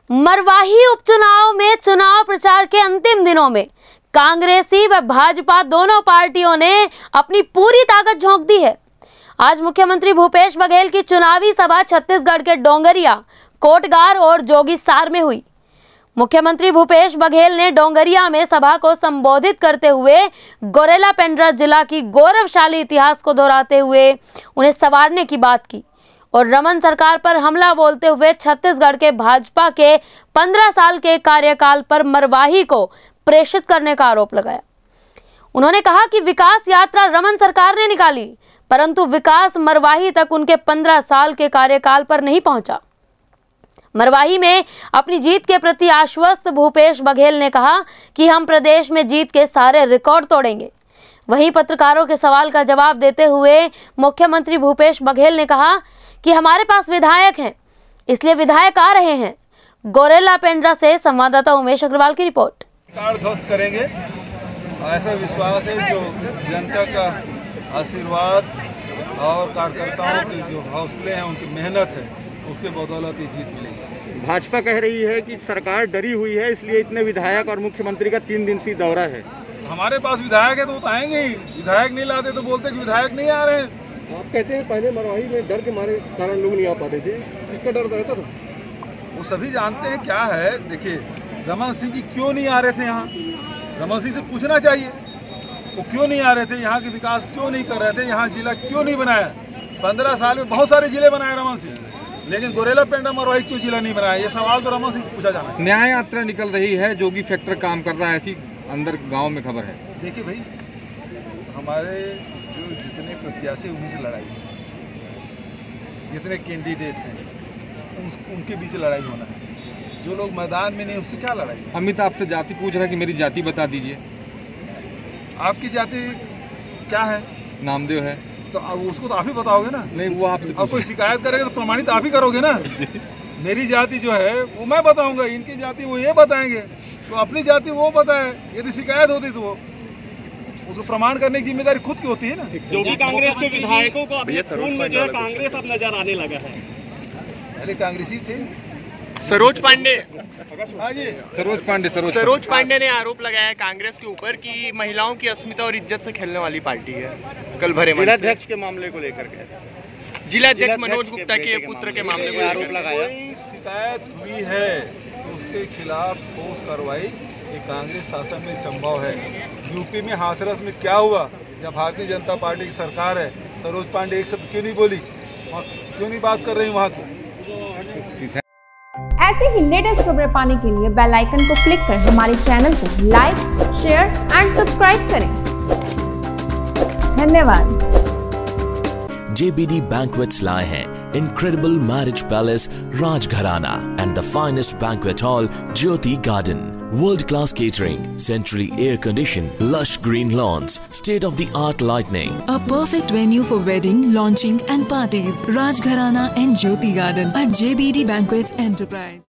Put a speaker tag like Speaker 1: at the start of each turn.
Speaker 1: मरवाही उपचुनाव में चुनाव प्रचार के अंतिम दिनों में कांग्रेसी व भाजपा दोनों पार्टियों ने अपनी पूरी ताकत झोंक दी है। आज मुख्यमंत्री भूपेश बघेल की चुनावी सभा छत्तीसगढ़ के डोंगरिया, कोटगार और जोगीसार में हुई। मुख्यमंत्री भूपेश बघेल ने डोंगरिया में सभा को संबोधित करते हुए गोरेला पेंड्रा जिला की गौरवशाली इतिहास को दोहराते हुए उन्हें संवारने की बात की और रमन सरकार पर हमला बोलते हुए छत्तीसगढ़ के भाजपा के 15 साल के कार्यकाल पर मरवाही को प्रेषित करने का आरोप लगाया। उन्होंने कहा कि विकास यात्रा रमन सरकार ने निकाली, परंतु विकास मरवाही तक उनके 15 साल के कार्यकाल पर नहीं पहुंचा। मरवाही में अपनी जीत के प्रति आश्वस्त भूपेश बघेल ने कहा कि हम प्रदेश में जीत के सारे रिकॉर्ड तोड़ेंगे। वहीं पत्रकारों के सवाल का जवाब देते हुए मुख्यमंत्री भूपेश बघेल ने कहा कि हमारे पास विधायक हैं, इसलिए विधायक आ रहे हैं। गोरेला पेंड्रा से संवाददाता उमेश अग्रवाल की रिपोर्ट।
Speaker 2: ध्वस्त करेंगे, ऐसा विश्वास है। जो जनता का आशीर्वाद और कार्यकर्ताओं के जो हौसले हैं, उनकी मेहनत है, उसके बदौलत ही जीत मिलेगी।
Speaker 3: भाजपा कह रही है कि सरकार डरी हुई है, इसलिए इतने विधायक और मुख्यमंत्री का 3 दिन से दौरा है।
Speaker 2: हमारे पास विधायक है तो वो आएंगे ही। विधायक नहीं लाते तो बोलते कि विधायक नहीं आ रहे हैं।
Speaker 3: आप कहते हैं पहले मरवाही में डर के मारे कारण लोग नहीं आ पाते थे, इसका डर रहता था।
Speaker 2: वो सभी जानते हैं क्या है। देखिए, रमन सिंह जी क्यों नहीं आ रहे थे यहाँ? रमन सिंह से पूछना चाहिए वो क्यों नहीं आ रहे थे, यहाँ के विकास क्यों नहीं कर रहे थे, यहाँ जिला क्यों नहीं बनाया। 15 साल में बहुत सारे जिले बनाए रमन सिंह, लेकिन गोरेला पेंड्रा मरवाही क्यों जिला नहीं बनाया? ये सवाल तो रमन सिंह से पूछा जाना है।
Speaker 3: न्याय यात्रा निकल रही है, जोगी फैक्टर काम कर रहा है, ऐसी अंदर गांव में खबर है।
Speaker 2: देखिए भाई, हमारे जो जितने प्रत्याशी उन्हीं से लड़ाई है, जितने कैंडिडेट हैं उनके बीच लड़ाई होना है। जो लोग मैदान में नहीं, उससे क्या लड़ाई?
Speaker 3: अमित आपसे जाति पूछ रहा है कि मेरी जाति बता दीजिए।
Speaker 2: आपकी जाति क्या है?
Speaker 3: नामदेव है।
Speaker 2: तो अब उसको तो आप ही बताओगे ना।
Speaker 3: नहीं, वो आपसे
Speaker 2: अब कोई शिकायत करेगा तो प्रमाणित आप ही करोगे ना। मेरी जाति जो है वो मैं बताऊंगा, इनकी जाति वो ये बताएंगे। तो अपनी जाति वो बताए, यदि शिकायत होती तो वो उसको प्रमाण करने की जिम्मेदारी खुद की होती है ना।
Speaker 4: जो भी कांग्रेस के विधायकों को अभी खून में जो है कांग्रेस अब नजर आने लगा है।
Speaker 2: पहले कांग्रेसी थे।
Speaker 4: सरोज पांडे ने आरोप लगाया कांग्रेस के ऊपर कि महिलाओं की अस्मिता और इज्जत से खेलने वाली पार्टी है। कल भरे
Speaker 3: जिलाध्यक्ष के मामले को लेकर के
Speaker 4: जिलाध्यक्ष मनोज गुप्ता के पुत्र के मामले में आरोप लगाया।
Speaker 2: शिकायत हुई है तो उसके खिलाफ ठोस कार्रवाई ये कांग्रेस शासन में संभव है। यूपी में हाथरस में क्या हुआ? जब भारतीय जनता पार्टी की सरकार है, सरोज पांडे एक शब्द क्यों नहीं बोली, क्यों नहीं बात कर रही वहाँ की?
Speaker 5: ऐसे ही लेटेस्ट खबरें पाने के लिए बेल आइकन को क्लिक कर हमारे चैनल को लाइक, शेयर एंड सब्सक्राइब करें। धन्यवाद।
Speaker 6: JBD Banquets लाए हैं incredible marriage palace Rajgharana and the finest banquet hall Jyoti Garden. World-class catering, centrally air-conditioned, lush green lawns, state-of-the-art lighting.
Speaker 7: A perfect venue for wedding, launching and parties. Rajgharana and Jyoti Garden at JBD Banquets Enterprise.